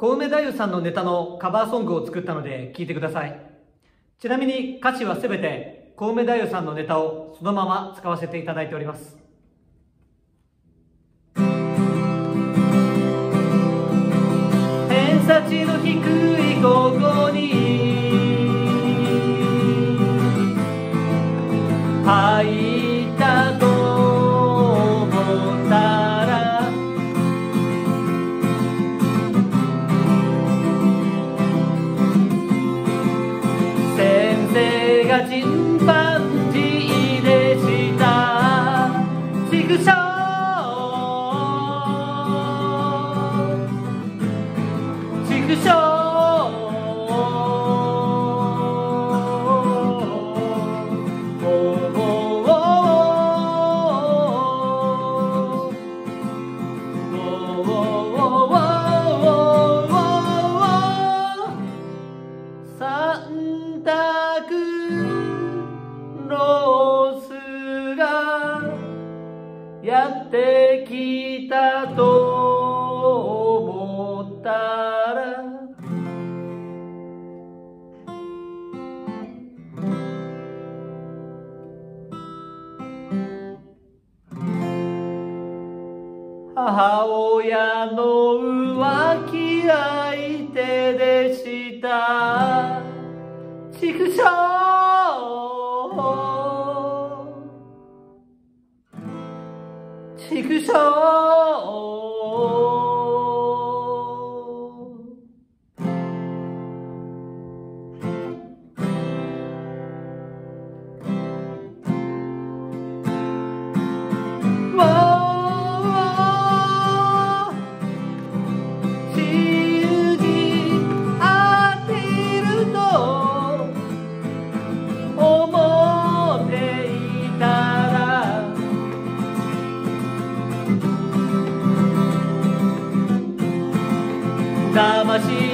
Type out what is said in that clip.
小梅太夫さんのネタのカバーソングを作ったので聴いてください。ちなみに歌詞はすべて小梅太夫さんのネタをそのまま使わせていただいております。偏差値の低い高校に入ったと思ったら先生がチンパンジーでした畜生畜生サンタクロースがやってきたと思ったら母親の浮気相手でした畜生畜生魂